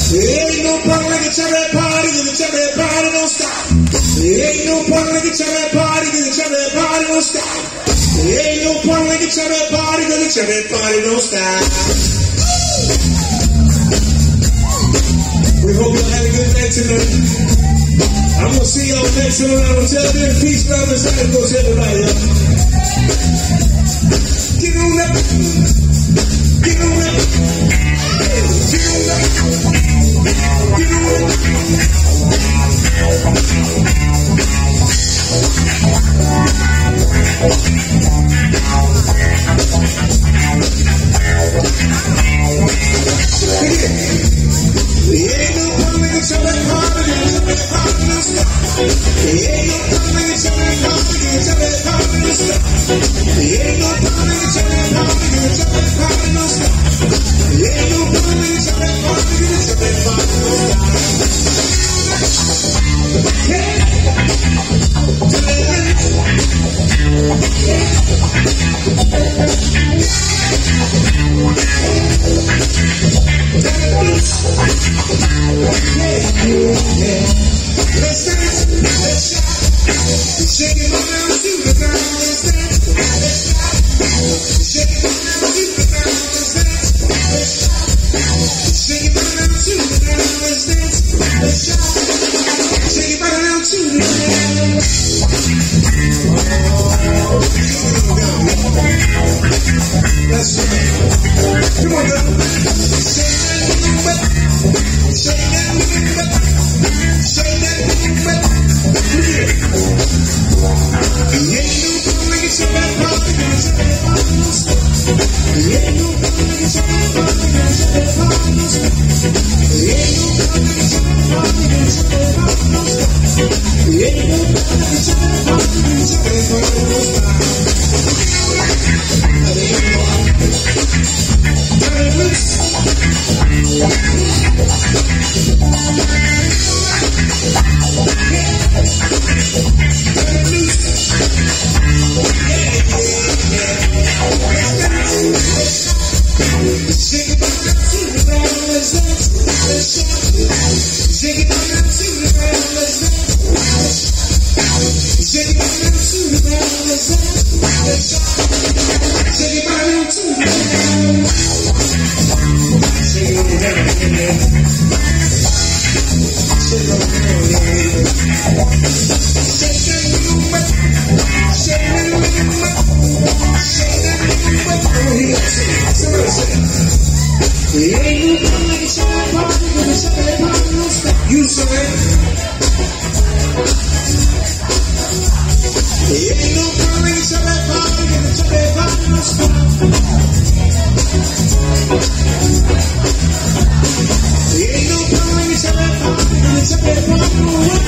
Ain't no party like a cherry party, cause the cherry party don't stop. Ain't no party like a cherry party, cause the cherry party don't stop. Ain't no party like a cherry party, cause the cherry party don't stop. We hope y'all had a good night tonight. I'm gonna see y'all next time around. Until then, peace, love, and sacrifice, everybody. Get on up. Get on up. Get on up. Get on up. Ain't no party like a cherry party, cherry party don't stop. Ain't no party like a cherry party, cherry party don't stop. Ain't no party like a cherry party, cherry party don't stop. Ain't no party like a cherry party, cherry party don't stop. Hey, let's dance, let's shout, shake it on down to the ground, let's dance, let's shout, shake it on down to the ground, let's dance, let's shout, shake it on down to the ground, let's dance, let's shout, shake it on down to the ground. That's right. Come on, girl. Shake that butt. Shake that butt. Shake that butt. Yeah. Ain't no party like a cherry party, cherry party don't stop. Ain't no party like a cherry party, cherry party don't stop. Ain't no party like a cherry party, cherry party don't stop. Ain't no party like a cherry party, cherry party don't stop. Turn it loose. Shake it down to the ground, let's dance, let's shout. Shake it down to the ground, let's dance, let's shout. Shake it down to the ground, let's dance, let's shout. Shake it down to the ground. Shake it down, yeah. Shake it down, yeah. Shake that little butt. Shake that little butt. Shake that little butt. Oh, yeah, somebody say it. Ain't no party like a cherry party, but a cherry party don't stop. You say it. Ain't no party like a cherry party, but a cherry party don't stop. Ain't no party like a cherry party, but a cherry party don't stop.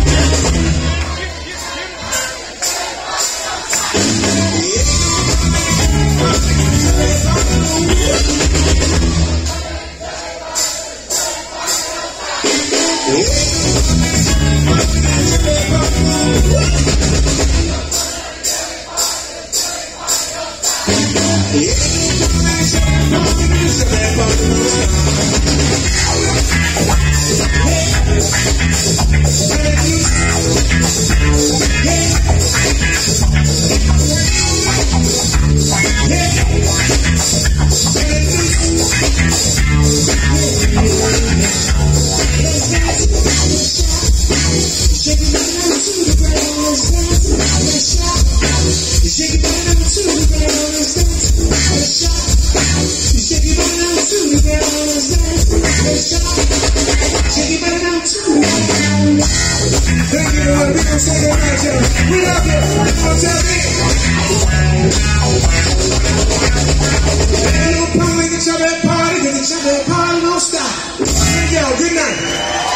Thank you, Lord. We're going to say that right here. We love you. We're going to tell me. Ain't no party like a cherry party, because the cherry party don't stop. Thank y'all. Good night.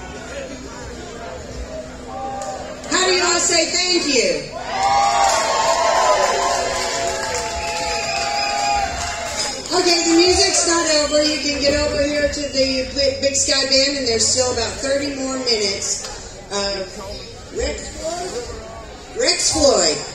How do y'all say thank you? before you can get over here to the Big Sky Band, and there's still about 30 more minutes of Rex Floyd.